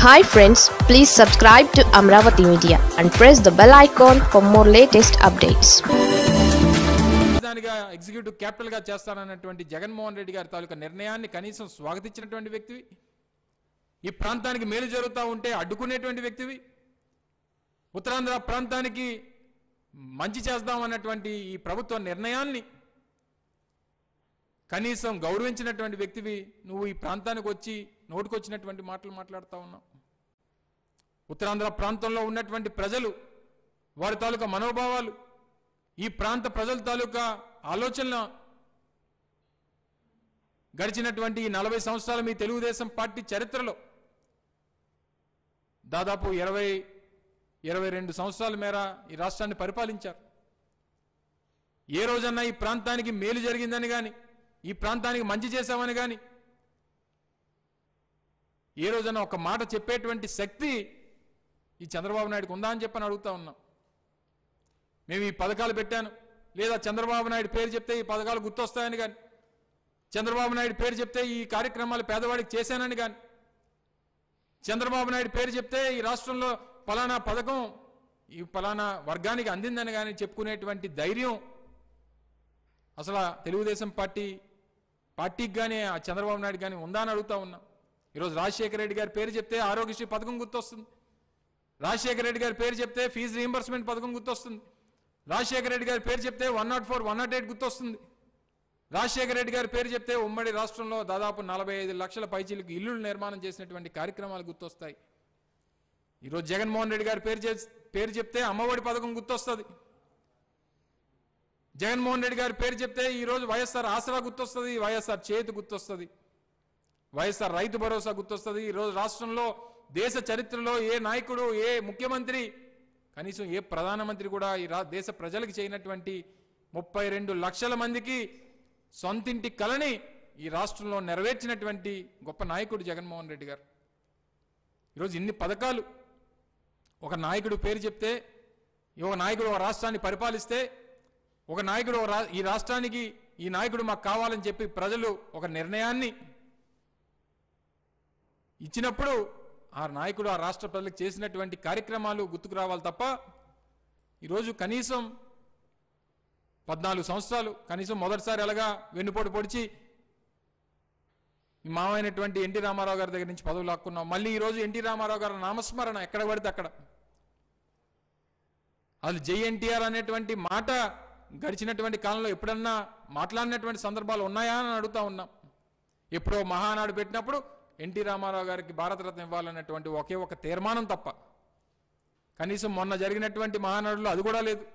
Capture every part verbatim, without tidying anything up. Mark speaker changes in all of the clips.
Speaker 1: Hi friends, please subscribe to Amravati Media and press the bell icon for more latest updates.
Speaker 2: రాజధానిగా executive capital గా చేస్తానన్నటువంటి జగన్మోహన్ రెడ్డి గారి తాలూకా నిర్ణయాన్ని కనీసం స్వాగతించినటువంటి వ్యక్తివి, ఈ ప్రాంతానికి మేలు జరుగుతూ ఉంటే అడ్డుకునేటువంటి వ్యక్తివి, ఉత్తరాంధ్ర ప్రాంతానికి మంచి చేద్దామన్నటువంటి ఈ ప్రభుత్వ నిర్ణయాన్ని కనీసం గౌరవించినటువంటి వ్యక్తివి నువ్వు ఈ ప్రాంతానికి వచ్చి నోటుకొచ్చినటువంటి మాటలు మాట్లాడుతూ ఉన్నావు. ఉత్తరాంధ్ర ప్రాంతంలో ఉన్నటువంటి ప్రజలు, వారి తాలూకా మనోభావాలు, ఈ ప్రాంత ప్రజల తాలూకా ఆలోచనలు గడిచినటువంటి ఈ నలభై సంవత్సరాల మీ తెలుగుదేశం పార్టీ చరిత్రలో దాదాపు ఇరవై ఇరవై రెండు సంవత్సరాల మేర ఈ రాష్ట్రాన్ని పరిపాలించారు. ఏ రోజన్నా ఈ ప్రాంతానికి మేలు జరిగిందని కానీ, ఈ ప్రాంతానికి మంచి చేశామని కానీ ఏ రోజన్నా ఒక మాట చెప్పేటువంటి శక్తి ఈ చంద్రబాబు నాయుడుకు ఉందా అని చెప్పని అడుగుతా ఉన్నాం. మేము ఈ పథకాలు పెట్టాను, లేదా చంద్రబాబు నాయుడు పేరు చెప్తే ఈ పథకాలు గుర్తొస్తాయని కానీ, చంద్రబాబు నాయుడు పేరు చెప్తే ఈ కార్యక్రమాలు పేదవాడికి చేశానని కానీ, చంద్రబాబు నాయుడు పేరు చెప్తే ఈ రాష్ట్రంలో ఫలానా పథకం ఈ ఫలానా వర్గానికి అందిందని కానీ చెప్పుకునేటువంటి ధైర్యం అసలు తెలుగుదేశం పార్టీ పార్టీకి కానీ ఆ చంద్రబాబు నాయుడు కానీ ఉందా అని అడుగుతా ఉన్నాం. ఈరోజు రాజశేఖర రెడ్డి గారి పేరు చెప్తే ఆరోగ్యశ్రీ పథకం గుర్తొస్తుంది, రాజశేఖర రెడ్డి గారి పేరు చెప్తే ఫీజు రీయింబర్స్మెంట్ పథకం గుర్తొస్తుంది, రాజశేఖర రెడ్డి గారి పేరు చెప్తే one naught four one naught eight గుర్తొస్తుంది, రాజశేఖర రెడ్డి గారి పేరు చెప్తే ఉమ్మడి రాష్ట్రంలో దాదాపు నలభై ఐదు లక్షల పైచీలకు ఇల్లులు నిర్మాణం చేసినటువంటి కార్యక్రమాలు గుర్తొస్తాయి. ఈరోజు జగన్మోహన్ రెడ్డి గారి పేరు పేరు చెప్తే అమ్మఒడి పథకం గుర్తొస్తుంది, జగన్మోహన్ రెడ్డి గారి పేరు చెప్తే ఈరోజు వైఎస్ఆర్ ఆసరా గుర్తొస్తుంది, వైఎస్ఆర్ చేతి గుర్తొస్తుంది, వైఎస్ఆర్ రైతు భరోసా గుర్తొస్తుంది. ఈరోజు రాష్ట్రంలో దేశ చరిత్రలో ఏ నాయకుడు, ఏ ముఖ్యమంత్రి, కనీసం ఏ ప్రధానమంత్రి కూడా ఈ దేశ ప్రజలకు చేయనటువంటి ముప్పై రెండు లక్షల మందికి సొంతింటి కలని ఈ రాష్ట్రంలో నెరవేర్చినటువంటి గొప్ప నాయకుడు జగన్మోహన్ రెడ్డి గారు. ఈరోజు ఇన్ని పథకాలు ఒక నాయకుడు పేరు చెప్తే, ఒక నాయకుడు ఒక రాష్ట్రాన్ని పరిపాలిస్తే, ఒక నాయకుడు ఈ రాష్ట్రానికి ఈ నాయకుడు మాకు కావాలని చెప్పి ప్రజలు ఒక నిర్ణయాన్ని ఇచ్చినప్పుడు ఆ నాయకుడు ఆ రాష్ట్ర ప్రజలకు చేసినటువంటి కార్యక్రమాలు గుర్తుకు రావాలి తప్ప ఈరోజు కనీసం పద్నాలుగు సంవత్సరాలు కనీసం మొదటిసారి ఎలాగా వెన్నుపోటు పొడిచి మామైనటువంటి ఎన్టీ రామారావు గారి దగ్గర నుంచి పదవులు లాక్కున్నాం. మళ్ళీ ఈరోజు ఎన్టీ రామారావు గారి నామస్మరణ ఎక్కడ పడితే అక్కడ, అది జై ఎన్టీఆర్ అనేటువంటి మాట గడిచినటువంటి కాలంలో ఎప్పుడన్నా మాట్లాడినటువంటి సందర్భాలు ఉన్నాయా అని అడుగుతా ఉన్నాం. ఎప్పుడో మహానాడు పెట్టినప్పుడు ఎన్టీ రామారావు గారికి భారతరత్న ఇవ్వాలన్నటువంటి ఒకే ఒక తీర్మానం తప్ప కనీసం మొన్న జరిగినటువంటి మహానాడులో అది కూడా లేదు.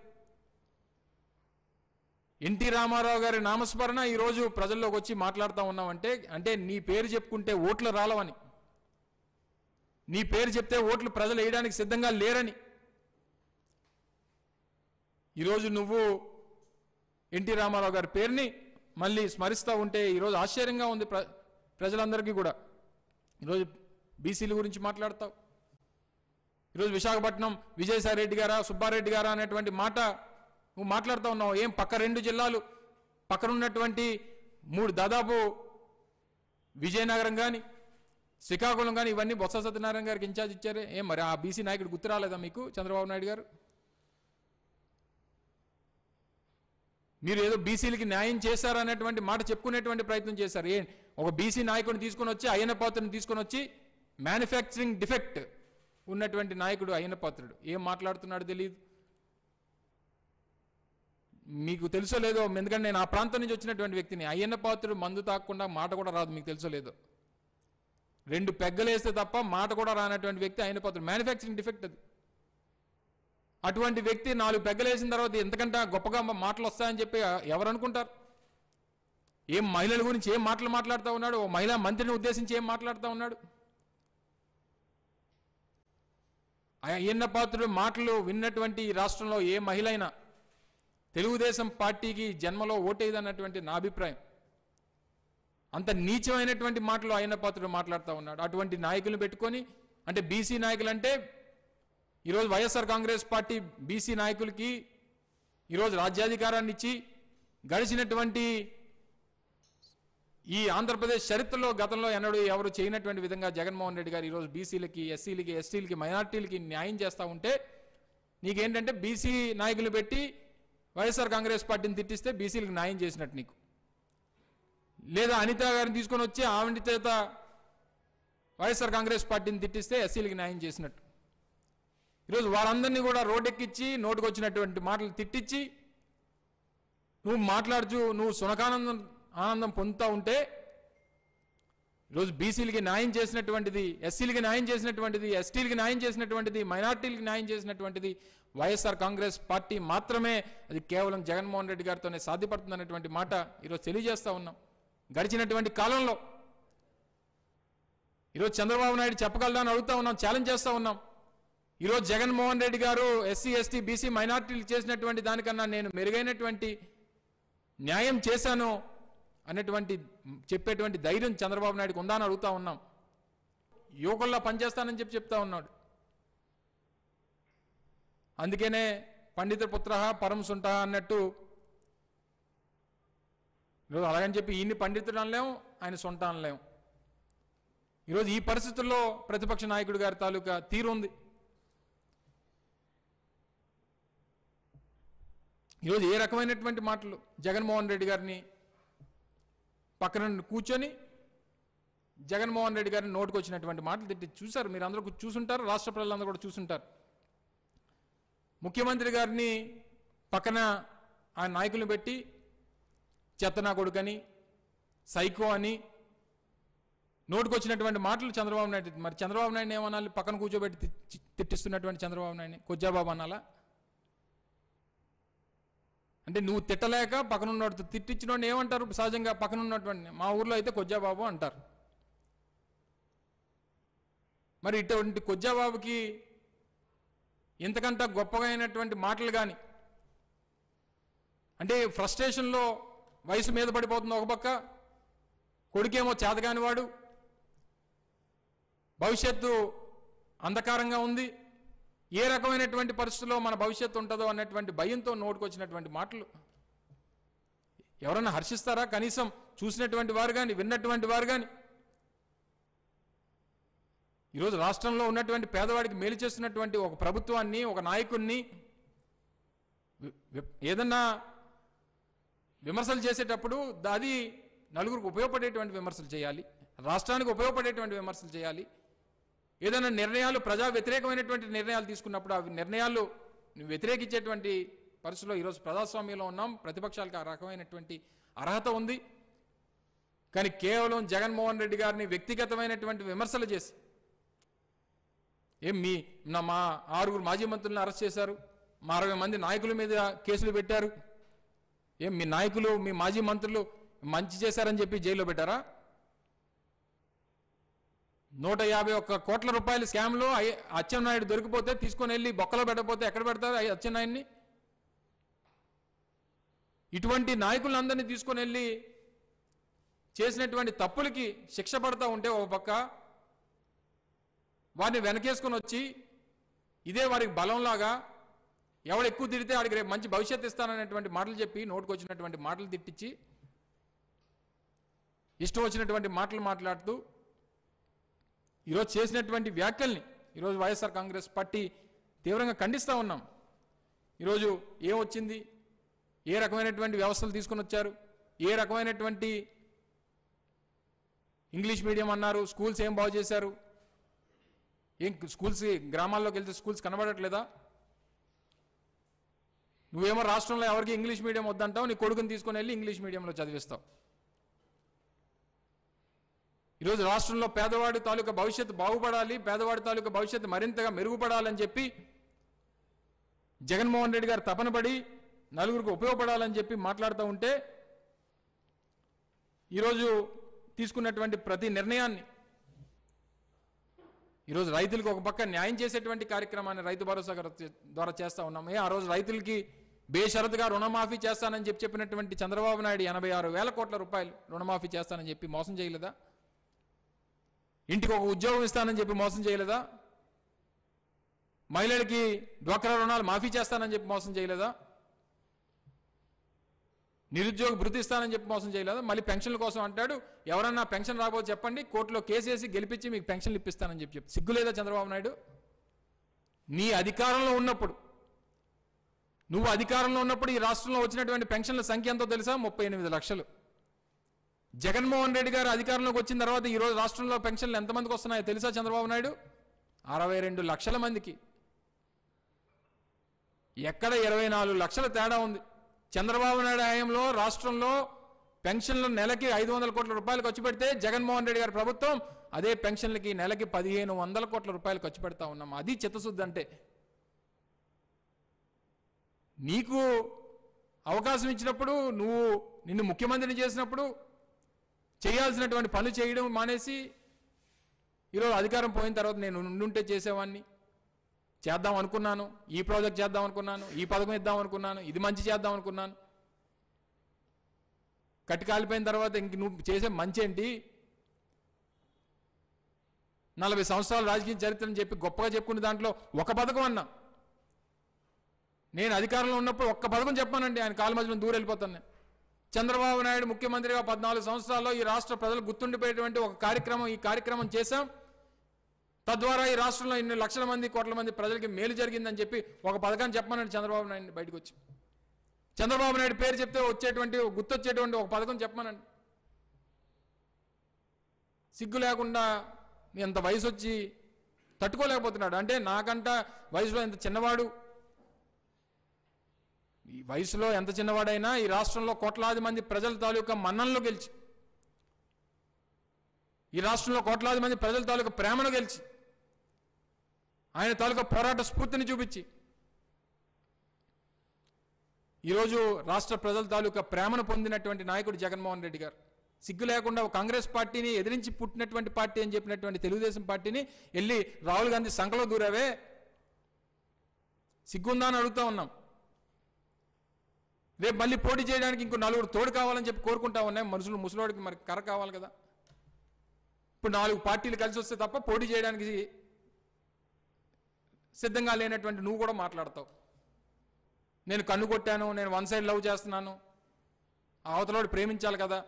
Speaker 2: ఎన్టీ రామారావు గారి నామస్మరణ ఈరోజు ప్రజల్లోకి వచ్చి మాట్లాడుతూ ఉన్నామంటే అంటే నీ పేరు చెప్పుకుంటే ఓట్లు రాలవని, నీ పేరు చెప్తే ఓట్లు ప్రజలు వేయడానికి సిద్ధంగా లేరని ఈరోజు నువ్వు ఎన్టీ రామారావు గారి పేరుని మళ్ళీ స్మరిస్తూ ఉంటే ఈరోజు ఆశ్చర్యంగా ఉంది ప్ర ప్రజలందరికీ కూడా. ఈరోజు బీసీల గురించి మాట్లాడతావు, ఈరోజు విశాఖపట్నం విజయసాయి రెడ్డి గారా సుబ్బారెడ్డి గారా అనేటువంటి మాట నువ్వు మాట్లాడుతూ ఉన్నావు. ఏం పక్క రెండు జిల్లాలు పక్కనున్నటువంటి మూడు దాదాపు విజయనగరం కానీ శ్రీకాకుళం కానీ ఇవన్నీ బొత్స సత్యనారాయణ గారికి ఇన్ఛార్జ్ ఇచ్చారే, ఏం మరి ఆ బీసీ నాయకుడు గుర్తు రాలేదా మీకు చంద్రబాబు నాయుడు గారు? మీరు ఏదో బీసీలకి న్యాయం చేశారనేటువంటి మాట చెప్పుకునేటువంటి ప్రయత్నం చేశారు. ఏ ఒక బీసీ నాయకుడిని తీసుకొని వచ్చి అయ్యన్న పాత్రని తీసుకొని వచ్చి మ్యానుఫ్యాక్చరింగ్ డిఫెక్ట్ ఉన్నటువంటి నాయకుడు అయ్యన్న పాత్రుడు ఏం మాట్లాడుతున్నాడు తెలియదు. మీకు తెలుసో లేదో, ఎందుకంటే నేను ఆ ప్రాంతం నుంచి వచ్చినటువంటి వ్యక్తిని. అయ్యన్న పాత్రుడు మందు తాకుండా మాట కూడా రాదు, మీకు తెలుసో లేదో. రెండు పెగ్గలేస్తే తప్ప మాట కూడా రానటువంటి వ్యక్తి అయ్యన్న పాత్రుడు. మ్యానుఫ్యాక్చరింగ్ డిఫెక్ట్ అది. అటువంటి వ్యక్తి నాలుగు పెగ్గలేసిన తర్వాత ఎంతకంటే గొప్పగా మాటలు వస్తాయని చెప్పి ఎవరు అనుకుంటారు? ఏం మహిళల గురించి ఏం మాటలు మాట్లాడుతూ ఉన్నాడు, ఓ మహిళా మంత్రిని ఉద్దేశించి ఏం మాట్లాడుతూ ఉన్నాడు? అయ్యన్న పాత్రుడు మాటలు విన్నటువంటి ఈ రాష్ట్రంలో ఏ మహిళ అయినా తెలుగుదేశం పార్టీకి జన్మలో ఓటేదన్నటువంటి నా అభిప్రాయం. అంత నీచమైనటువంటి మాటలు అయ్యన్న పాత్రుడు మాట్లాడుతూ ఉన్నాడు. అటువంటి నాయకులను పెట్టుకొని, అంటే బీసీ నాయకులు అంటే ఈరోజు వైఎస్ఆర్ కాంగ్రెస్ పార్టీ బీసీ నాయకులకి ఈరోజు రాజ్యాధికారాన్ని ఇచ్చి గడిచినటువంటి ఈ ఆంధ్రప్రదేశ్ చరిత్రలో గతంలో ఎన్నడూ ఎవరు చేయనటువంటి విధంగా జగన్మోహన్ రెడ్డి గారు ఈరోజు బీసీలకి, ఎస్సీలకి, ఎస్టీలకి, మైనార్టీలకి న్యాయం చేస్తూ ఉంటే నీకేంటంటే బీసీ నాయకులు పెట్టి వైఎస్ఆర్ కాంగ్రెస్ పార్టీని తిట్టిస్తే బీసీలకు న్యాయం చేసినట్టు నీకు, లేదా అనిత గారిని తీసుకొని వచ్చి ఆవిడ చేత వైఎస్ఆర్ కాంగ్రెస్ పార్టీని తిట్టిస్తే ఎస్సీలకి న్యాయం చేసినట్టు. ఈరోజు వారందరినీ కూడా రోడ్డెక్కించి నోటుకు వచ్చినటువంటి మాటలు తిట్టించి నువ్వు మాట్లాడుచు నువ్వు సునకానందం ఆనందం పొందుతూ ఉంటే ఈరోజు బీసీలకి న్యాయం చేసినటువంటిది, ఎస్సీలకి న్యాయం చేసినటువంటిది, ఎస్టీలకి న్యాయం చేసినటువంటిది, మైనార్టీలకి న్యాయం చేసినటువంటిది వైఎస్ఆర్ కాంగ్రెస్ పార్టీ మాత్రమే. అది కేవలం జగన్మోహన్ రెడ్డి గారితోనే సాధ్యపడుతుందనేటువంటి మాట ఈరోజు తెలియజేస్తూ ఉన్నాం. గడిచినటువంటి కాలంలో ఈరోజు చంద్రబాబు నాయుడు చెప్పగలదా అని అడుగుతా ఉన్నాం, ఛాలెంజ్ చేస్తూ ఉన్నాం. ఈరోజు జగన్మోహన్ రెడ్డి గారు ఎస్సీ, ఎస్టీ, బీసీ, మైనార్టీలు చేసినటువంటి దానికన్నా నేను మెరుగైనటువంటి న్యాయం చేశాను అనేటువంటి చెప్పేటువంటి ధైర్యం చంద్రబాబు నాయుడుకి ఉందా అని అడుగుతా ఉన్నాం. యువకుల్లా పనిచేస్తానని చెప్పి చెప్తా ఉన్నాడు. అందుకనే పండిత పుత్ర పరం సుంట అన్నట్టు ఈరోజు అలాగని చెప్పి ఈయన్ని పండితుడు అనలేము, ఆయన సొంట అనలేము. ఈరోజు ఈ పరిస్థితుల్లో ప్రతిపక్ష నాయకుడి గారి తాలూకా తీరు ఉంది. ఈరోజు ఏ రకమైనటువంటి మాటలు జగన్మోహన్ రెడ్డి గారిని పక్కన కూర్చొని జగన్మోహన్ రెడ్డి గారిని నోటుకు వచ్చినటువంటి మాటలు తిట్టి చూశారు, మీరు అందరూ చూసుంటారు, రాష్ట్ర ప్రజలందరూ కూడా చూసుంటారు. ముఖ్యమంత్రి గారిని పక్కన ఆ నాయకులను పెట్టి చెత్తనా కొడుకని, సైకో అని నోటుకు వచ్చినటువంటి మాటలు చంద్రబాబు నాయుడు. మరి చంద్రబాబు నాయుడు ఏమనాలి? పక్కన కూర్చోబెట్టి తిట్టిస్తున్నటువంటి చంద్రబాబు నాయుడిని కొజ్జాబాబు అనాలా? అంటే నువ్వు తిట్టలేక పక్కనున్నట్టు తిట్టించిన ఏమంటారు సహజంగా? పక్కన ఉన్నటువంటి మా ఊర్లో అయితే కొజ్జాబాబు అంటారు. మరి ఇటువంటి కొజ్జాబాబుకి ఇంతకంటే గొప్పగా అయినటువంటి మాటలు కానీ, అంటే ఫ్రస్ట్రేషన్లో వయసు మీద పడిపోతుంది ఒక పక్క, కొడుకేమో చేతగానివాడు, భవిష్యత్తు అంధకారంగా ఉంది, ఏ రకమైనటువంటి పరిస్థితుల్లో మన భవిష్యత్తు ఉంటుందో అన్నటువంటి భయంతో నోటుకొచ్చినటువంటి మాటలు ఎవరన్నా హర్షిస్తారా? కనీసం చూసినటువంటి వారు కానీ, విన్నటువంటి వారు కానీ. ఈరోజు రాష్ట్రంలో ఉన్నటువంటి పేదవాడికి మేలు చేస్తున్నటువంటి ఒక ప్రభుత్వాన్ని, ఒక నాయకుడిని ఏదన్నా విమర్శలు చేసేటప్పుడు అది నలుగురికి ఉపయోగపడేటువంటి విమర్శలు చేయాలి, రాష్ట్రానికి ఉపయోగపడేటువంటి విమర్శలు చేయాలి. ఏదైనా నిర్ణయాలు ప్రజా వ్యతిరేకమైనటువంటి నిర్ణయాలు తీసుకున్నప్పుడు ఆ నిర్ణయాలు వ్యతిరేకించేటువంటి పరిస్థితుల్లో ఈరోజు ప్రజాస్వామ్యంలో ఉన్నాం. ప్రతిపక్షాలకు ఆ రకమైనటువంటి అర్హత ఉంది. కానీ కేవలం జగన్మోహన్ రెడ్డి గారిని వ్యక్తిగతమైనటువంటి విమర్శలు చేసి, ఏం మీ నా మా ఆరుగురు మాజీ మంత్రులను అరెస్ట్ చేశారు, మా అరవై మంది నాయకుల మీద కేసులు పెట్టారు, ఏం మీ నాయకులు మీ మాజీ మంత్రులు మంచి చేశారని చెప్పి జైల్లో పెట్టారా? నూట యాభై ఒక్క కోట్ల రూపాయల స్కామ్లో అచ్చెన్నాయుడు దొరికిపోతే తీసుకొని వెళ్ళి బొక్కలో పెట్టకపోతే ఎక్కడ పెడతారు అచ్చెన్నాయుడిని? ఇటువంటి నాయకులందరినీ తీసుకొని వెళ్ళి చేసినటువంటి తప్పులకి శిక్ష పడతా ఉంటే ఒక పక్క వారిని వెనకేసుకొని వచ్చి ఇదే వారికి బలంలాగా ఎవడు ఎక్కువ తిడితే వాడికి రేపు మంచి భవిష్యత్తు ఇస్తాననేటువంటి మాటలు చెప్పి నోటుకు వచ్చినటువంటి మాటలు తిట్టించి ఇష్టం వచ్చినటువంటి మాటలు మాట్లాడుతూ ఈరోజు చేసినటువంటి వ్యాఖ్యల్ని ఈరోజు వైఎస్ఆర్ కాంగ్రెస్ పార్టీ తీవ్రంగా ఖండిస్తూ ఉన్నాం. ఈరోజు ఏమొచ్చింది, ఏ రకమైనటువంటి వ్యవస్థలు తీసుకొని వచ్చారు, ఏ రకమైనటువంటి ఇంగ్లీష్ మీడియం అన్నారు, స్కూల్స్ ఏం బాగు చేశారు, ఏం స్కూల్స్ గ్రామాల్లోకి వెళ్తే స్కూల్స్ కనబడట్లేదా? నువ్వేమో రాష్ట్రంలో ఎవరికి ఇంగ్లీష్ మీడియం వద్దంటావు, నీ కొడుకుని తీసుకొని వెళ్ళి ఇంగ్లీష్ మీడియంలో చదివిస్తావు. ఈరోజు రాష్ట్రంలో పేదవాడి తాలూకా భవిష్యత్తు బాగుపడాలి, పేదవాడి తాలూకా భవిష్యత్తు మరింతగా మెరుగుపడాలని చెప్పి జగన్మోహన్ రెడ్డి గారు తపన పడి నలుగురికి ఉపయోగపడాలని చెప్పి మాట్లాడుతూ ఉంటే ఈరోజు తీసుకున్నటువంటి ప్రతి నిర్ణయాన్ని ఈరోజు రైతులకు ఒక పక్క న్యాయం చేసేటువంటి కార్యక్రమాన్ని రైతు భరోసా ద్వారా చేస్తూ ఉన్నాం. ఆ రోజు రైతులకి బేషరతుగా రుణమాఫీ చేస్తానని చెప్పి చెప్పినటువంటి చంద్రబాబు నాయుడు ఎనభై ఆరు వేల కోట్ల రూపాయలు రుణమాఫీ చేస్తానని చెప్పి మోసం చేయలేదా? ఇంటికి ఒక ఉద్యోగం ఇస్తానని చెప్పి మోసం చేయలేదా? మహిళలకి డ్వాక్రా రుణాలు మాఫీ చేస్తానని చెప్పి మోసం చేయలేదా? నిరుద్యోగ భృతి ఇస్తానని చెప్పి మోసం చేయలేదు. మళ్ళీ పెన్షన్ల కోసం అంటాడు. ఎవరన్నా పెన్షన్ రాబోతే చెప్పండి, కోర్టులో కేసు వేసి గెలిపించి మీకు పెన్షన్లు ఇప్పిస్తానని చెప్పి చెప్పి సిగ్గు లేదా చంద్రబాబు నాయుడు? నీ అధికారంలో ఉన్నప్పుడు, నువ్వు అధికారంలో ఉన్నప్పుడు ఈ రాష్ట్రంలో వచ్చినటువంటి పెన్షన్ల సంఖ్య ఎంతో తెలుసా? ముప్పై ఎనిమిది లక్షలు. జగన్మోహన్ రెడ్డి గారు అధికారంలోకి వచ్చిన తర్వాత ఈరోజు రాష్ట్రంలో పెన్షన్లు ఎంతమందికి వస్తున్నాయో తెలుసా చంద్రబాబు నాయుడు? అరవై రెండు లక్షల మందికి. ఎక్కడ ఇరవై నాలుగు లక్షల తేడా ఉంది. చంద్రబాబు నాయుడు హయాంలో రాష్ట్రంలో పెన్షన్లు నెలకి ఐదు వందల కోట్ల రూపాయలు ఖర్చు పెడితే జగన్మోహన్ రెడ్డి గారి ప్రభుత్వం అదే పెన్షన్లకి నెలకి పదిహేను వందల కోట్ల రూపాయలు ఖర్చు పెడతా ఉన్నాం. అది చిత్తశుద్ధి అంటే. నీకు అవకాశం ఇచ్చినప్పుడు, నువ్వు నిన్ను ముఖ్యమంత్రిని చేసినప్పుడు చేయాల్సినటువంటి పనులు చేయడం మానేసి ఈరోజు అధికారం పోయిన తర్వాత నేను ఉండుంటే చేసేవాడిని, చేద్దాం అనుకున్నాను, ఈ ప్రాజెక్ట్ చేద్దాం అనుకున్నాను, ఈ పథకం ఇద్దాం అనుకున్నాను, ఇది మంచి చేద్దాం అనుకున్నాను, కట్టి కాలిపోయిన తర్వాత ఇంక నువ్వు చేసే మంచి ఏంటి? నలభై సంవత్సరాల రాజకీయ చరిత్రని చెప్పి గొప్పగా చెప్పుకునే దాంట్లో ఒక పథకం అన్నా, నేను అధికారంలో ఉన్నప్పుడు ఒక్క పథకం చెప్పానండి, ఆయన కాలు మధ్యలో దూరం వెళ్ళిపోతాను నేను. చంద్రబాబు నాయుడు ముఖ్యమంత్రిగా పద్నాలుగు సంవత్సరాల్లో ఈ రాష్ట్ర ప్రజలు గుర్తుండిపోయేటువంటి ఒక కార్యక్రమం, ఈ కార్యక్రమం చేశాం, తద్వారా ఈ రాష్ట్రంలో ఇన్ని లక్షల మంది కోట్ల మంది ప్రజలకి మేలు జరిగిందని చెప్పి ఒక పథకాన్ని చెప్పమనండి చంద్రబాబు నాయుడు బయటకు వచ్చి. చంద్రబాబు నాయుడు పేరు చెప్తే వచ్చేటువంటి గుర్తొచ్చేటువంటి ఒక పథకం చెప్పమనండి. సిగ్గు లేకుండా ఎంత వయసు వచ్చి తట్టుకోలేకపోతున్నాడు. అంటే నాకంట వయసులో ఎంత చిన్నవాడు, ఈ వయసులో ఎంత చిన్నవాడైనా ఈ రాష్ట్రంలో కోట్లాది మంది ప్రజల తాలూకా మన్ననలో గెలిచి, ఈ రాష్ట్రంలో కోట్లాది మంది ప్రజల తాలూకా ప్రేమను గెలిచి, ఆయన తాలూకా పోరాట స్ఫూర్తిని చూపించి ఈరోజు రాష్ట్ర ప్రజల తాలూకా ప్రేమను పొందినటువంటి నాయకుడు జగన్మోహన్ రెడ్డి గారు. సిగ్గు లేకుండా కాంగ్రెస్ పార్టీని ఎదిరించి పుట్టినటువంటి పార్టీ అని చెప్పినటువంటి తెలుగుదేశం పార్టీని వెళ్ళి రాహుల్ గాంధీ సంఖలో దూరావే, సిగ్గుందా అని అడుగుతా ఉన్నాం. రేపు మళ్ళీ పోటీ చేయడానికి ఇంకో నలుగురు తోడు కావాలని చెప్పి కోరుకుంటా ఉన్నాయి. మనుషులు ముసలోడికి మరి కర్ర కావాలి కదా. ఇప్పుడు నాలుగు పార్టీలు కలిసి వస్తే తప్ప పోటీ చేయడానికి సిద్ధంగా లేనటువంటి నువ్వు కూడా మాట్లాడతావు. నేను కన్ను కొట్టాను, నేను వన్ సైడ్ లవ్ చేస్తున్నాను, అవతలోడు ప్రేమించాలి కదా.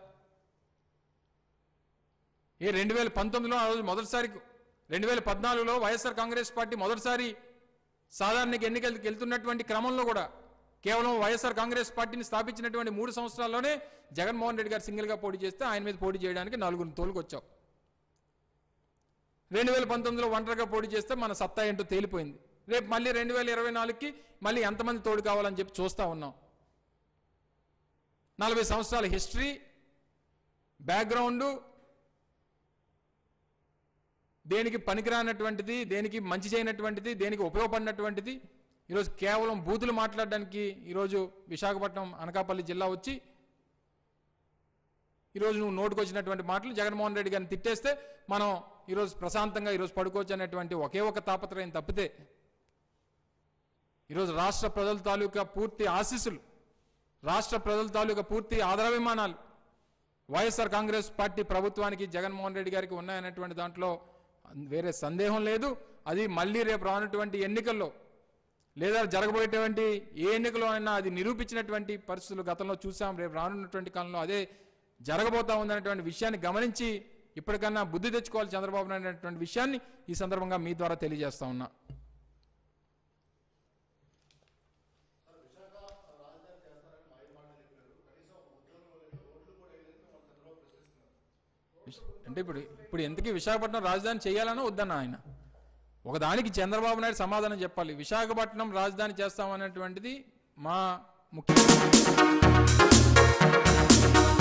Speaker 2: ఏ రెండు వేల పంతొమ్మిదిలో ఆ రోజు మొదటిసారి, రెండు వేల పద్నాలుగులో వైఎస్ఆర్ కాంగ్రెస్ పార్టీ మొదటిసారి సాధారణ ఎన్నికలకు వెళ్తున్నటువంటి క్రమంలో కూడా కేవలం వైఎస్ఆర్ కాంగ్రెస్ పార్టీని స్థాపించినటువంటి మూడు సంవత్సరాల్లోనే జగన్మోహన్ రెడ్డి గారు సింగిల్గా పోటీ చేస్తే ఆయన మీద పోటీ చేయడానికి నలుగురిని తోలుకొచ్చావు. రెండు వేల పంతొమ్మిదిలో ఒంటరిగా పోటీ చేస్తే మన సత్తా ఏంటో తేలిపోయింది. రేపు మళ్ళీ రెండు వేల ఇరవై నాలుగుకి మళ్ళీ ఎంతమంది తోడు కావాలని చెప్పి చూస్తూ ఉన్నాం. నలభై సంవత్సరాల హిస్టరీ, బ్యాక్గ్రౌండు, దేనికి పనికిరానటువంటిది, దేనికి మంచి చేయనటువంటిది, దేనికి ఉపయోగపడినటువంటిది, ఈరోజు కేవలం బూతులు మాట్లాడడానికి ఈరోజు విశాఖపట్నం అనకాపల్లి జిల్లా వచ్చి ఈరోజు నువ్వు నోటుకొచ్చినటువంటి మాటలు జగన్మోహన్ రెడ్డి గారిని తిట్టేస్తే మనం ఈరోజు ప్రశాంతంగా ఈరోజు పడుకోవచ్చు అనేటువంటి ఒకే ఒక తాపత్రయం తప్పితే ఈరోజు రాష్ట్ర ప్రజల తాలూకా పూర్తి ఆశీస్సులు, రాష్ట్ర ప్రజల తాలూకా పూర్తి ఆదరాభిమానాలు వైఎస్ఆర్ కాంగ్రెస్ పార్టీ ప్రభుత్వానికి జగన్మోహన్ రెడ్డి గారికి ఉన్నాయనేటువంటి దాంట్లో వేరే సందేహం లేదు. అది మళ్ళీ రేపు రానటువంటి ఎన్నికల్లో లేదా జరగబోయేటువంటి ఏ ఎన్నికలో అయినా అది నిరూపించినటువంటి పరిస్థితులు గతంలో చూసాం. రేపు రానున్నటువంటి కాలంలో అదే జరగబోతా ఉందనేటువంటి విషయాన్ని గమనించి ఇప్పటికన్నా బుద్ధి తెచ్చుకోవాలి చంద్రబాబు నాయుడు అనేటువంటి విషయాన్ని ఈ సందర్భంగా మీ ద్వారా తెలియజేస్తా ఉన్నా. అంటే ఇప్పుడు ఇప్పుడు ఎందుకు విశాఖపట్నం రాజధాని చేయాలనో వద్దన్నా ఆయన? ఒకదానికి చంద్రబాబు నాయుడు సమాధానం చెప్పాలి. విశాఖపట్నం రాజధాని చేస్తామనేటువంటిది మా ముఖ్య